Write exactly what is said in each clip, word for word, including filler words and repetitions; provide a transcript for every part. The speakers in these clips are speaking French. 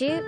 shoot.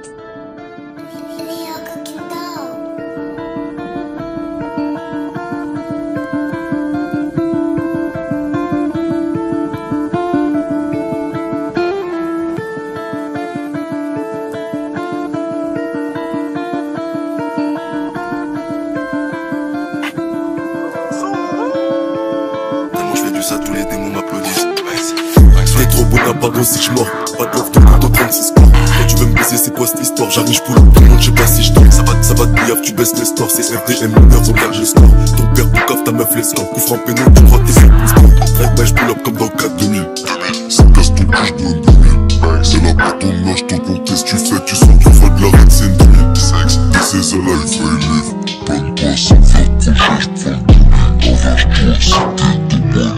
Ça, tous les démons m'applaudissent. T'es trop beau, n'a pas grossi, j'mors. Pas de love, ton compte en trente-six scores. Quand tu veux me baiser, c'est quoi cette histoire? J'arrive, j'poule, tout le monde, j'sais pas si j'dors. Ça va, ça va te billave, tu baisses les stores. C'est R D M, l'honneur, regarde, je score. Ton père, ton coffre, ta meuf, les scores. Coup franc pénal, tu crois que t'es sur le sport. Drive by, j'pull up comme dans quatre deux mille. Ça casse ton cul, j'donne deux mille. C'est là pour ton âge, ton contest, tu fais, tu sens qu'il faut de la red, c'est une deux mille. Sex, this is a life I live. Donne-toi sans faire coucher, j'prends deux mille. Envers-toi, c'était de moi.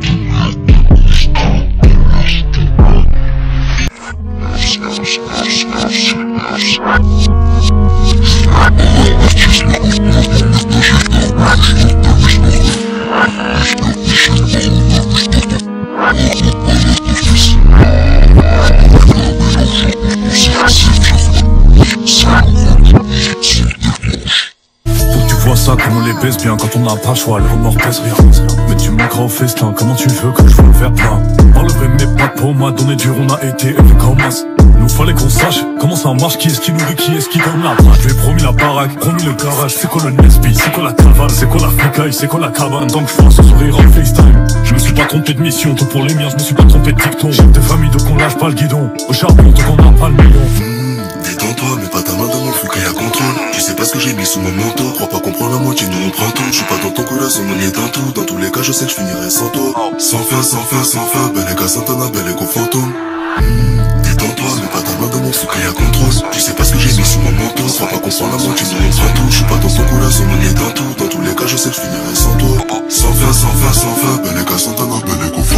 Ça comme on les baisse bien quand on n'a pas le choix, le remords pèse rien. Mais tu manqueras au festin, comment tu veux que je veux le faire plein? Par le vrai mais pas de pommade, on est dur, on a été élevé comme as. Nous fallait qu'on sache comment ça marche, qui est-ce qui nourrit, qui est-ce qui donne la page. Je lui ai promis la baraque, promis le garage, c'est quoi le Nesby, c'est quoi la cavale, c'est quoi la flicaille, c'est quoi la cabane. Donc je vois ce sourire en FaceTime. Je me suis pas trompé de mission, tout pour les miens, je me suis pas trompé de dicton. J'ai des familles donc on lâche pas le guidon, au charbon donc on n'a pas le million. Mmh, détends-toi, mais pas ta main dans mon fou qu'il y a contrôle. Tu sais pas ce que j'ai mis sous mon manteau, crois pas qu'on prend la moitié, nous on prend tout. Je suis pas dans ton culasse, on est dans tout. Dans tous les cas, je sais que je finirai sans toi. Sans fin, sans fin, sans fin, belle éga Santana, belle égo fantôme. Mmh, détends-toi, mais pas ta main dans mon fou qu'il y a contrôle. Tu sais pas ce que j'ai mis sous mon manteau, crois pas qu'on prend la moitié, nous on prend tout. Je suis pas dans ton culasse, on est dans tout. Dans tous les cas, je sais que je finirai sans toi. Sans fin, sans fin, sans fin, belle éga Santana, belle égo